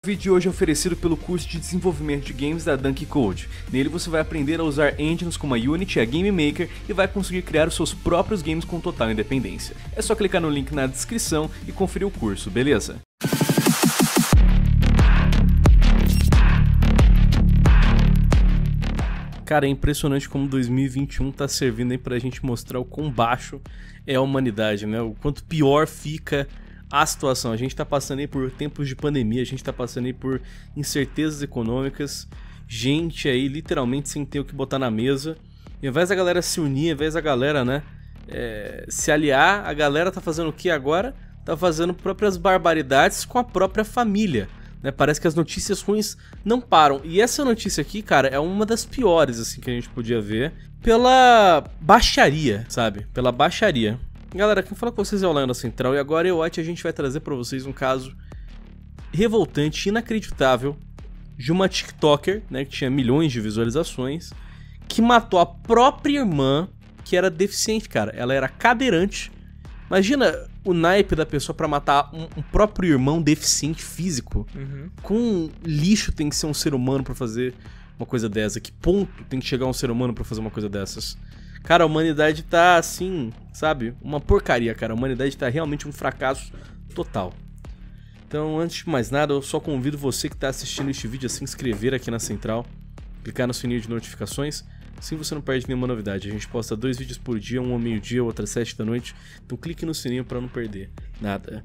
O vídeo de hoje é oferecido pelo curso de desenvolvimento de games da Dunk Code. Nele você vai aprender a usar engines como a Unity e a Game Maker e vai conseguir criar os seus próprios games com total independência. É só clicar no link na descrição e conferir o curso, beleza? Cara, é impressionante como 2021 tá servindo aí pra gente mostrar o quão baixo é a humanidade, né? O quanto pior fica a situação. A gente tá passando aí por tempos de pandemia, a gente tá passando aí por incertezas econômicas, gente aí literalmente sem ter o que botar na mesa. E ao invés da galera se unir, ao invés da galera, né, se aliar, a galera tá fazendo o que agora? Tá fazendo próprias barbaridades com a própria família. Parece que as notícias ruins não param. E essa notícia aqui, cara, é uma das piores assim que a gente podia ver. Pela baixaria, sabe? Pela baixaria. Galera, quem fala com vocês é o Lion da Central. E agora, a gente vai trazer pra vocês um caso revoltante, inacreditável, de uma TikToker, né, que tinha milhões de visualizações, que matou a própria irmã, que era deficiente, cara. Ela era cadeirante. Imagina o naipe da pessoa pra matar um próprio irmão deficiente físico. Com lixo tem que ser um ser humano pra fazer uma coisa dessa. Que ponto tem que chegar um ser humano pra fazer uma coisa dessas? Cara, a humanidade tá assim, sabe? Uma porcaria, cara. A humanidade tá realmente um fracasso total. Então, antes de mais nada, eu só convido você que tá assistindo este vídeo a se inscrever aqui na Central, clicar no sininho de notificações. Assim você não perde nenhuma novidade. A gente posta 2 vídeos por dia, um ao meio-dia, outro às 7 da noite. Então clique no sininho pra não perder nada.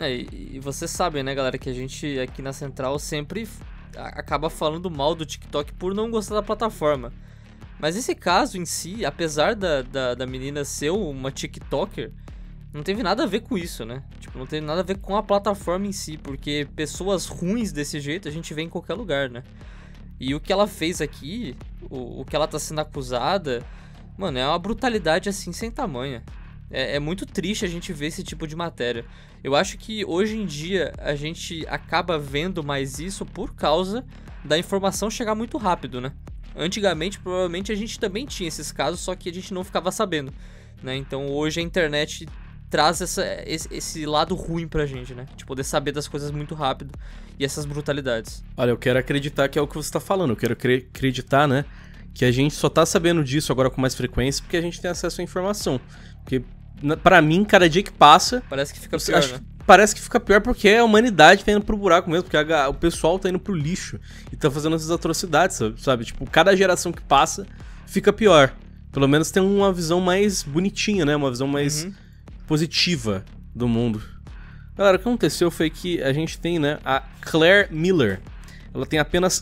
E vocês sabem, né, galera, que a gente aqui na Central sempre acaba falando mal do TikTok por não gostar da plataforma. Mas esse caso em si, apesar da menina ser uma TikToker, não teve nada a ver com isso, né? Tipo, não teve nada a ver com a plataforma em si, porque pessoas ruins desse jeito a gente vê em qualquer lugar, né? E o que ela fez aqui, o que ela tá sendo acusada, mano, é uma brutalidade assim sem tamanho. É muito triste a gente ver esse tipo de matéria. Eu acho que hoje em dia a gente acaba vendo mais isso por causa da informação chegar muito rápido, né? Antigamente, provavelmente, a gente também tinha esses casos, só que a gente não ficava sabendo, né? Então hoje a internet traz esse lado ruim pra gente, né? De poder saber das coisas muito rápido e essas brutalidades. Olha, eu quero acreditar que é o que você tá falando. Eu quero acreditar, né, que a gente só tá sabendo disso agora com mais frequência porque a gente tem acesso à informação. Porque, pra mim, cada dia que passa... Parece que fica pior, né? Parece que fica pior porque a humanidade tá indo pro buraco mesmo, porque o pessoal tá indo pro lixo e tá fazendo essas atrocidades, sabe? Tipo, cada geração que passa fica pior. Pelo menos tem uma visão mais bonitinha, né? Uma visão mais positiva do mundo. Galera, o que aconteceu foi que a gente tem, né, a Claire Miller. Ela tem apenas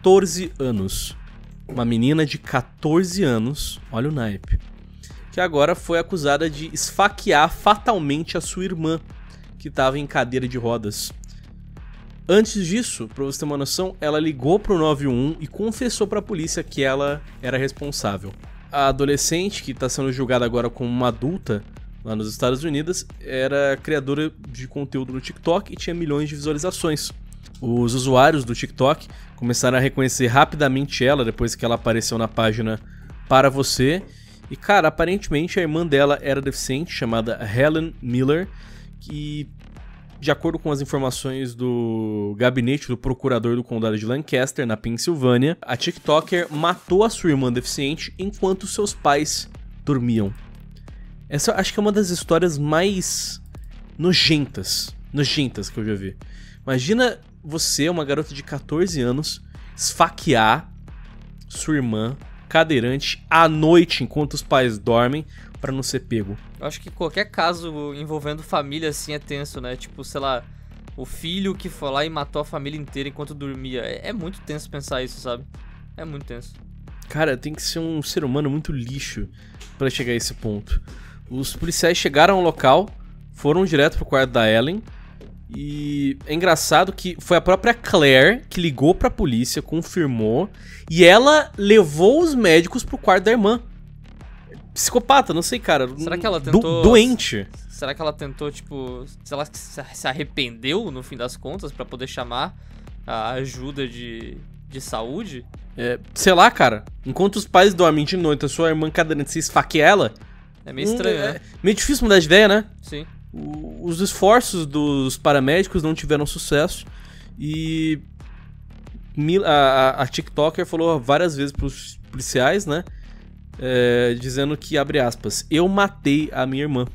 14 anos. Uma menina de 14 anos, olha o naipe, que agora foi acusada de esfaquear fatalmente a sua irmã, que estava em cadeira de rodas. Antes disso, pra você ter uma noção, ela ligou pro 911 e confessou pra polícia que ela era responsável. A adolescente, que está sendo julgada agora como uma adulta lá nos Estados Unidos, era criadora de conteúdo no TikTok e tinha milhões de visualizações. Os usuários do TikTok começaram a reconhecer rapidamente ela depois que ela apareceu na página Para Você. E, cara, aparentemente a irmã dela era deficiente, chamada Helen Miller, que, de acordo com as informações do gabinete do procurador do condado de Lancaster, na Pensilvânia, a TikToker matou a sua irmã deficiente enquanto seus pais dormiam. Essa acho que é uma das histórias mais nojentas que eu já vi. Imagina você, uma garota de 14 anos, esfaquear sua irmã cadeirante à noite enquanto os pais dormem pra não ser pego. Eu acho que qualquer caso envolvendo família assim é tenso, né? Tipo, sei lá, o filho que foi lá e matou a família inteira enquanto dormia. É muito tenso pensar isso, sabe? É muito tenso. Cara, tem que ser um ser humano muito lixo pra chegar a esse ponto. Os policiais chegaram ao local, foram direto pro quarto da Ellen. E é engraçado que foi a própria Claire que ligou pra polícia, confirmou, e ela levou os médicos pro quarto da irmã. Psicopata, não sei, cara. Será que ela tentou... Doente. Será que ela tentou, tipo... Sei lá, se arrependeu, no fim das contas, pra poder chamar a ajuda de saúde? Sei lá, cara. Enquanto os pais dormem de noite, a sua irmã cadeirante se esfaqueia ela... É meio estranho, né? Meio difícil mudar de ideia, né? Sim. Os esforços dos paramédicos não tiveram sucesso E a TikToker falou várias vezes pros policiais, né? Dizendo que, abre aspas, eu matei a minha irmã.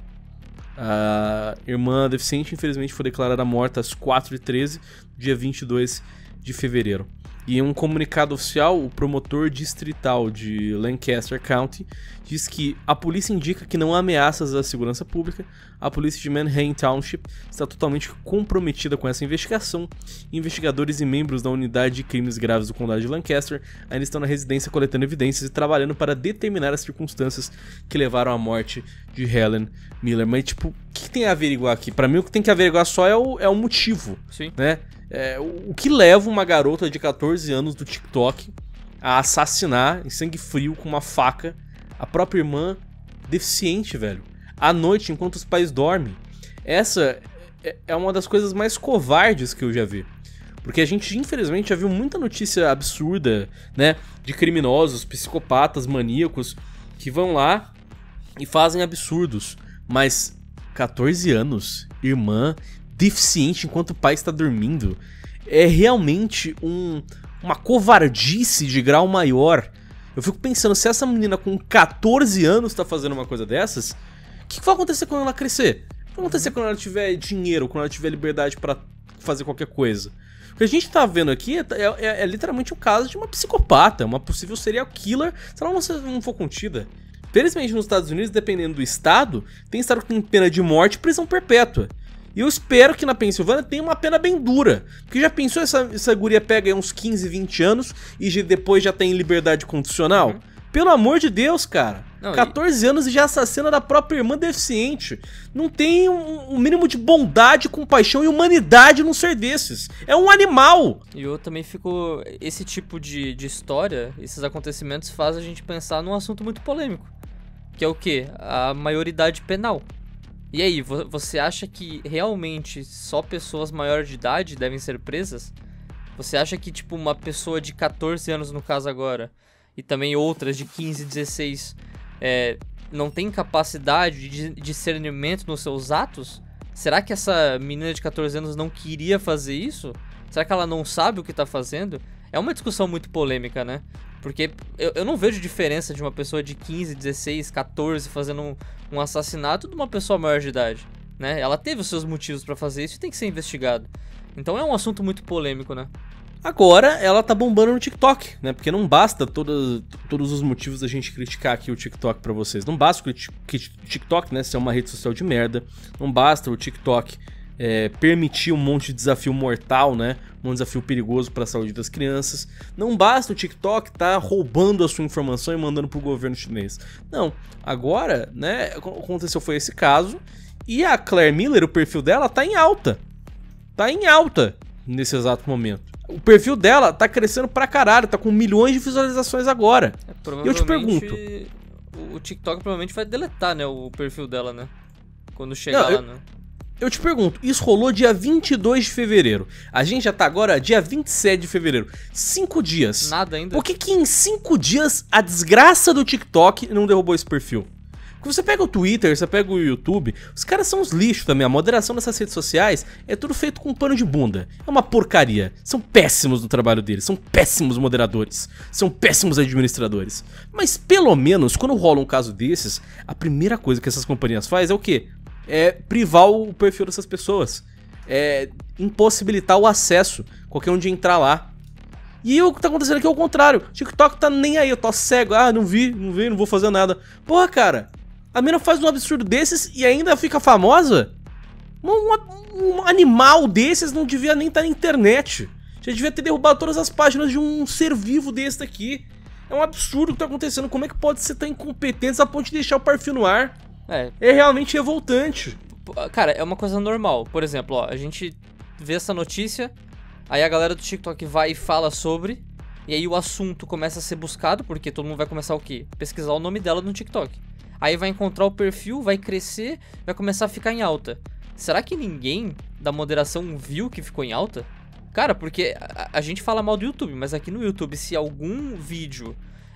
A irmã deficiente, infelizmente, foi declarada morta às 4h13, dia 22 de fevereiro. E em um comunicado oficial, o promotor distrital de Lancaster County diz que a polícia indica que não há ameaças à segurança pública. A polícia de Manhattan Township está totalmente comprometida com essa investigação. Investigadores e membros da unidade de crimes graves do condado de Lancaster ainda estão na residência coletando evidências e trabalhando para determinar as circunstâncias que levaram à morte de Helen Miller. Mas, tipo, o que tem a averiguar aqui? Pra mim, o que tem que averiguar só é o motivo. Sim. Né? O que leva uma garota de 14 anos do TikTok a assassinar em sangue frio com uma faca a própria irmã deficiente, velho, à noite enquanto os pais dormem? Essa é uma das coisas mais covardes que eu já vi. Porque a gente, infelizmente, já viu muita notícia absurda, né, de criminosos, psicopatas, maníacos que vão lá e fazem absurdos. Mas 14 anos, irmã deficiente enquanto o pai está dormindo, é realmente uma covardice de grau maior. Eu fico pensando, se essa menina com 14 anos está fazendo uma coisa dessas, o que vai acontecer quando ela crescer? O que vai acontecer quando ela tiver dinheiro, quando ela tiver liberdade para fazer qualquer coisa? O que a gente tá vendo aqui é literalmente um caso de uma psicopata, uma possível serial killer, se ela não for contida. Felizmente nos Estados Unidos, dependendo do estado, tem estado que tem pena de morte e prisão perpétua. E eu espero que na Pensilvânia tenha uma pena bem dura. Porque já pensou essa guria pega aí uns 15, 20 anos e depois já tem liberdade condicional? Uhum. Pelo amor de Deus, cara. Não, 14 anos e já assassina da própria irmã deficiente. Não tem um mínimo de bondade, compaixão e humanidade num ser desses. É um animal. E eu também fico... Esse tipo de história, esses acontecimentos fazem a gente pensar num assunto muito polêmico. Que é o quê? A maioridade penal. E aí, você acha que realmente só pessoas maiores de idade devem ser presas? Você acha que, tipo, uma pessoa de 14 anos, no caso agora, e também outras de 15, 16, não tem capacidade de discernimento nos seus atos? Será que essa menina de 14 anos não queria fazer isso? Será que ela não sabe o que tá fazendo? É uma discussão muito polêmica, né? Porque eu não vejo diferença de uma pessoa de 15, 16, 14 fazendo um assassinato de uma pessoa maior de idade, né? Ela teve os seus motivos pra fazer isso e tem que ser investigado. Então é um assunto muito polêmico, né? Agora ela tá bombando no TikTok, né? Porque não basta todos os motivos da gente criticar aqui o TikTok pra vocês. Não basta o TikTok, né, ser uma rede social de merda. Não basta o TikTok permitir um monte de desafio mortal, né? Um desafio perigoso para a saúde das crianças. Não basta o TikTok tá roubando a sua informação e mandando pro governo chinês. Não, agora, né, aconteceu foi esse caso e a Claire Miller, o perfil dela tá em alta. Tá em alta nesse exato momento. O perfil dela tá crescendo pra caralho, tá com milhões de visualizações agora. E eu te pergunto, o TikTok provavelmente vai deletar, né, o perfil dela, né? Quando chegar lá, né? Eu te pergunto, isso rolou dia 22 de fevereiro. A gente já tá agora dia 27 de fevereiro. 5 dias. Nada ainda. Por que em 5 dias a desgraça do TikTok não derrubou esse perfil? Porque você pega o Twitter, você pega o YouTube, os caras são uns lixos também. A moderação dessas redes sociais é tudo feito com pano de bunda. É uma porcaria. São péssimos no trabalho deles, são péssimos moderadores, são péssimos administradores. Mas pelo menos, quando rola um caso desses, a primeira coisa que essas companhias fazem é o quê? É privar o perfil dessas pessoas, impossibilitar o acesso, qualquer um de entrar lá. E o que tá acontecendo aqui é o contrário. O TikTok tá nem aí, eu tô cego, não vi, não vou fazer nada. Porra, cara, a mina faz um absurdo desses e ainda fica famosa? Um animal desses não devia nem estar na internet. Já devia ter derrubado todas as páginas de um ser vivo desse aqui. É um absurdo o que tá acontecendo. Como é que pode ser tão incompetente a ponto de deixar o perfil no ar? É realmente revoltante. Cara, é uma coisa normal. Por exemplo, ó, a gente vê essa notícia, aí a galera do TikTok vai e fala sobre, e aí o assunto começa a ser buscado, porque todo mundo vai começar o quê? Pesquisar o nome dela no TikTok. Aí vai encontrar o perfil, vai crescer, vai começar a ficar em alta. Será que ninguém da moderação viu que ficou em alta? Cara, porque a gente fala mal do YouTube, mas aqui no YouTube, se algum vídeo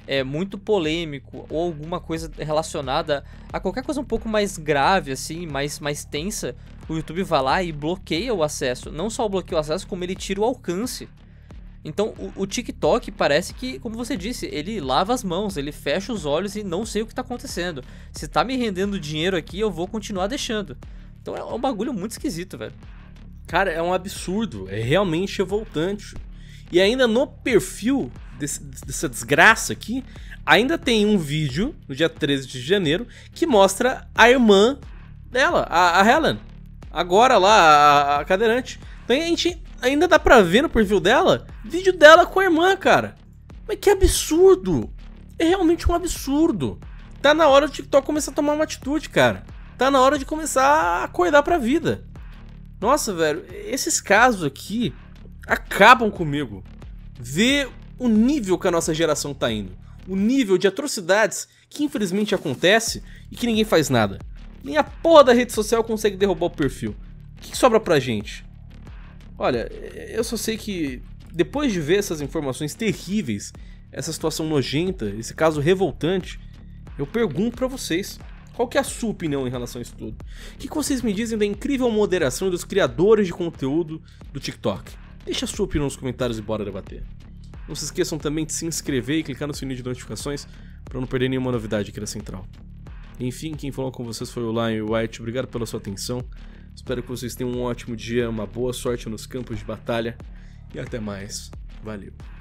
muito polêmico ou alguma coisa relacionada a qualquer coisa um pouco mais grave, assim, mais tensa, o YouTube vai lá e bloqueia o acesso. Não só bloqueia o acesso, como ele tira o alcance. Então o TikTok parece que, como você disse, ele lava as mãos, ele fecha os olhos e não sei o que tá acontecendo. Se tá me rendendo dinheiro aqui, eu vou continuar deixando. Então é um bagulho muito esquisito, velho. Cara, é um absurdo, é realmente revoltante. E ainda no perfil dessa desgraça aqui, ainda tem um vídeo, no dia 13 de janeiro, que mostra a irmã dela, a Helen. Agora lá, a cadeirante. Então a gente ainda dá pra ver no perfil dela, vídeo dela com a irmã, cara. Mas que absurdo! É realmente um absurdo. Tá na hora do TikTok começar a tomar uma atitude, cara. Tá na hora de começar a acordar pra vida. Nossa, velho, esses casos aqui acabam comigo. Ver o nível que a nossa geração tá indo. O nível de atrocidades que infelizmente acontece e que ninguém faz nada. Nem a porra da rede social consegue derrubar o perfil. O que sobra pra gente? Olha, eu só sei que depois de ver essas informações terríveis, essa situação nojenta, esse caso revoltante, eu pergunto pra vocês, qual que é a sua opinião em relação a isso tudo? O que vocês me dizem da incrível moderação dos criadores de conteúdo do TikTok? Deixa a sua opinião nos comentários e bora debater. Não se esqueçam também de se inscrever e clicar no sininho de notificações para não perder nenhuma novidade aqui da Central. Enfim, quem falou com vocês foi o Lion White, obrigado pela sua atenção. Espero que vocês tenham um ótimo dia, uma boa sorte nos campos de batalha e até mais. Valeu.